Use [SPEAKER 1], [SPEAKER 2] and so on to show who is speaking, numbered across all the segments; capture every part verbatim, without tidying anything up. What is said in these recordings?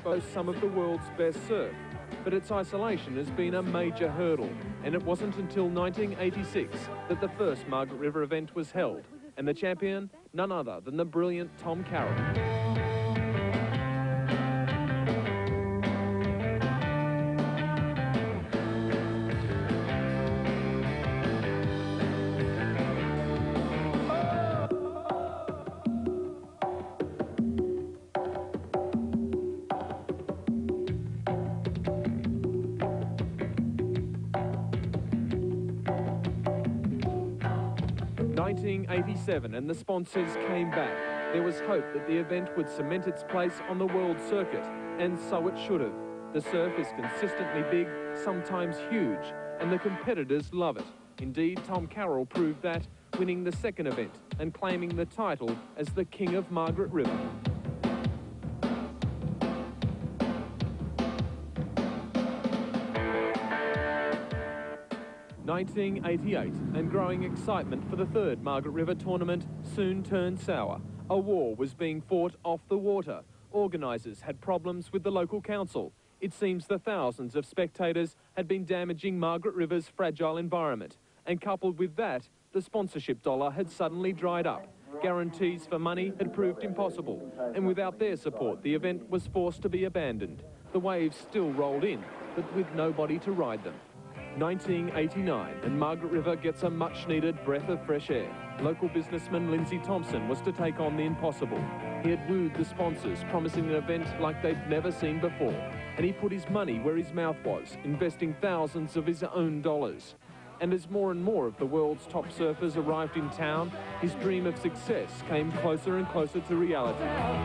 [SPEAKER 1] boasts some of the world's best surf, but its isolation has been a major hurdle, and it wasn't until nineteen eighty-six that the first Margaret River event was held, and the champion, none other than the brilliant Tom Carroll. nineteen eighty-seven, and the sponsors came back. There was hope that the event would cement its place on the world circuit, and so it should have. The surf is consistently big, sometimes huge, and the competitors love it. Indeed, Tom Carroll proved that, winning the second event and claiming the title as the King of Margaret River. nineteen eighty-eight, and growing excitement for the third Margaret River tournament soon turned sour. A war was being fought off the water. Organisers had problems with the local council. It seems the thousands of spectators had been damaging Margaret River's fragile environment. And coupled with that, the sponsorship dollar had suddenly dried up. Guarantees for money had proved impossible. And without their support, the event was forced to be abandoned. The waves still rolled in, but with nobody to ride them. nineteen eighty-nine, and Margaret River gets a much-needed breath of fresh air. Local businessman Lindsay Thompson was to take on the impossible. He had wooed the sponsors, promising an event like they'd never seen before. And he put his money where his mouth was, investing thousands of his own dollars. And as more and more of the world's top surfers arrived in town, his dream of success came closer and closer to reality.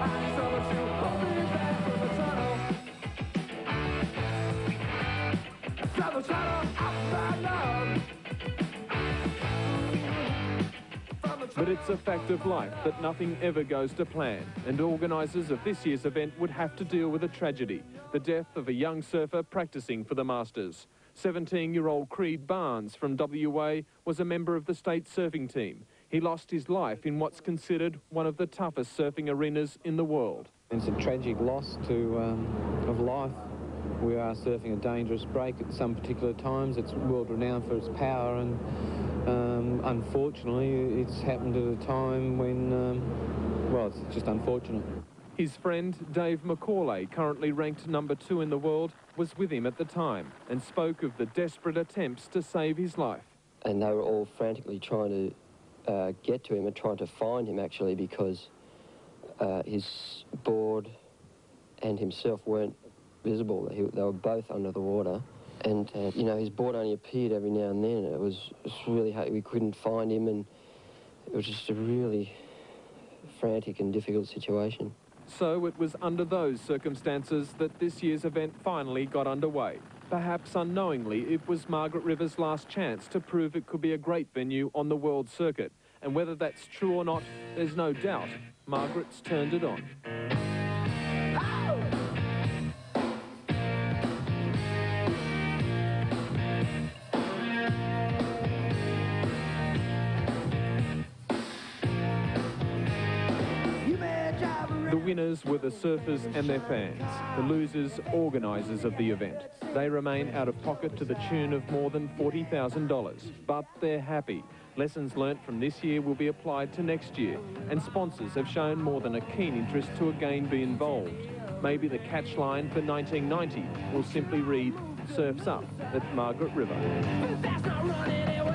[SPEAKER 1] But it's a fact of life that nothing ever goes to plan, and organisers of this year's event would have to deal with a tragedy, the death of a young surfer practising for the Masters. seventeen-year-old Creed Barnes from W A was a member of the state surfing team. He lost his life in what's considered one of the toughest surfing arenas in the world.
[SPEAKER 2] It's a tragic loss to, um, of life. We are surfing a dangerous break at some particular times. It's world renowned for its power, and um, unfortunately it's happened at a time when, um, well, it's just unfortunate.
[SPEAKER 1] His friend Dave McCauley, currently ranked number two in the world, was with him at the time and spoke of the desperate attempts to save his life.
[SPEAKER 3] And they were all frantically trying to uh, get to him and trying to find him, actually, because uh, his board and himself weren't visible. They, they were both under the water, and uh, you know, his board only appeared every now and then. It was, it was really hard. We couldn't find him, and it was just a really frantic and difficult situation.
[SPEAKER 1] So it was under those circumstances that this year's event finally got underway. Perhaps unknowingly, it was Margaret River's last chance to prove it could be a great venue on the world circuit. And whether that's true or not, there's no doubt Margaret's turned it on. The winners were the surfers and their fans, the losers, organisers of the event. They remain out of pocket to the tune of more than forty thousand dollars, but they're happy. Lessons learnt from this year will be applied to next year, and sponsors have shown more than a keen interest to again be involved. Maybe the catch line for nineteen ninety will simply read, "Surf's up" at Margaret River.